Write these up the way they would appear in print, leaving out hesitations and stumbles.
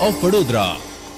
Of Vadodara.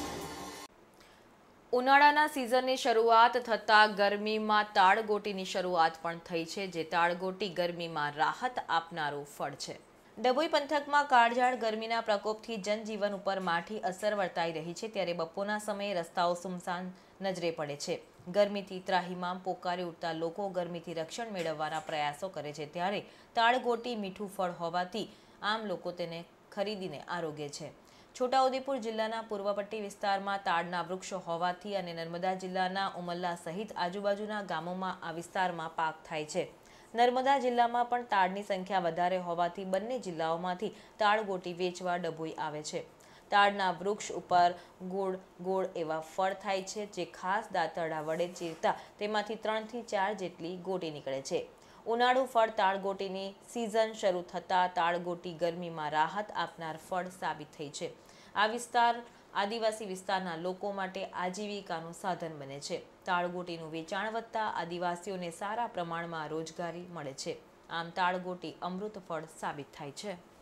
ઉનાળાના સિઝનની શરૂઆત થતાં ગરમીમાં તાળગોટીની શરૂઆત પણ થઈ છે, જે તાળગોટી ગરમીમાં રાહત આપનારું ફળ છે. ડભોઈ પંથકમાં કાળઝાળ ગરમીના પ્રકોપથી જનજીવન ઉપર માઠી અસર વર્તાઈ રહી છે, ત્યારે બપોરના સમયે રસ્તાઓ સુમસાન નજરે પડે છે. ગરમીથી ત્રાહિમામ પોકારી ઉઠતા લોકો ગરમીથી રક્ષણ મેળવવાના પ્રયાસો કરે છે, ત્યારે તાળગોટી મીઠું ફળ હોવાથી આમ લોકો તેને ખરીદીને આરોગે છે. છોટાઉદેપુર જિલ્લાના પૂર્વપટ્ટી વિસ્તારમાં તાડના વૃક્ષો હોવાથી અને નર્મદા જિલ્લાના ઉમલ્લા સહિત આજુબાજુના ગામોમાં આ વિસ્તારમાં પાક થાય છે. નર્મદા જિલ્લામાં પણ તાડની સંખ્યા વધારે હોવાથી બંને જિલ્લાઓમાંથી તાળગોટી વેચવા ડભોઈ આવે છે. તાડના વૃક્ષ ઉપર ગોળ ગોળ એવા ફળ થાય છે, જે ખાસ દાંતરડા વડે ચીરતા તેમાંથી 3 થી 4 જેટલી ગોટી નીકળે છે. ઉનાળુ ફળ તાળગોટીની સિઝન શરૂ થતાં તાળગોટી ગરમીમાં રાહત આપનાર ફળ સાબિત થઈ છે. આ વિસ્તાર આદિવાસી વિસ્તારના લોકો માટે આજીવિકાનું સાધન બને છે. તાળગોટીનું વેચાણ વધતા આદિવાસીઓને સારા પ્રમાણમાં રોજગારી મળે છે. આમ તાળગોટી અમૃત ફળ સાબિત થાય છે.